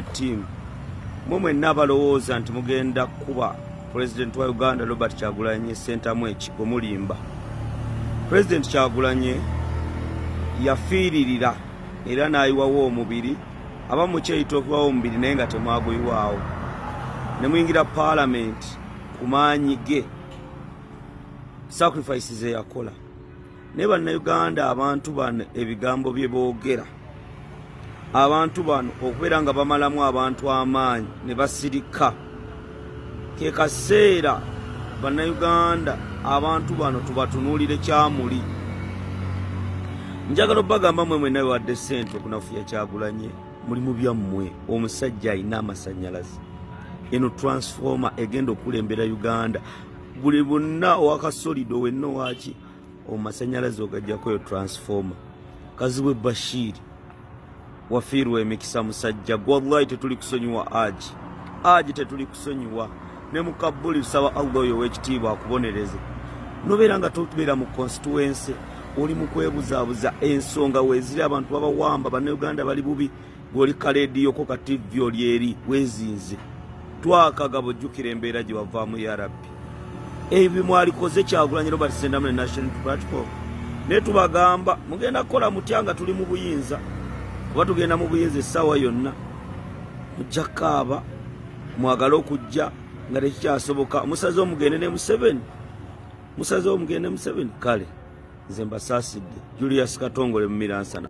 ne team mwe nabalowooza nti mugenda kuba President wa Uganda Robert Kyagulanyi sentamu ekigo mulimba. President Kyagulanyi yafiiririra era n'ayiwawo omubiri abamu kyeyita okubawo omubiri naye nga temwaguyiwaawo ne muyingira parliament ku maanyi ge sacrifices eyakola naye bannayuganda abantu bano ebigambo bye boogera abantu bano okubeera nga bamalamu abantu amaanyi ne basirika ke kaseera bannayuganda abantu bano tubatunuulire kyamuli. Njagala bagamba mwe nawe wadde ssente okunafuya Kyagulanyi muli mu byammwe omusajja alina amasanyalaze eno transformer egenda okulembera Uganda buli bonna owakasolido wenna waki omasanyalaze ogajjako yo transformer Kazibwe Bashir wafiirwa emikisa musajja wallahi tetuli kusonyiwa aji tetuli kusonyiwa ne mukabuli tusaba Allah oyo w'ekitiibwa akubonereze nobeera nga totubeera mu constituency oli mu kwebuzaabuza ensonga weezira abantu babawamba bannayuganda bali bubi gwoli kalediyo ko ka TV oli eri wezinze twakaga bujjukira embeera gye wavaamu ya rabbi ebyo mwalikoze Kyagulanyi Robert Sendamule National Platform ne tubagamba mugenda kukola mutya nga tuli mu buyinza oba tugenda mu buyinza essaawa yonna mujja kaaba mwagala okujja nga tekikyasoboka musaze omugende ne Museveni kale nze mbasaasidde Julius Katongole mu Miransana.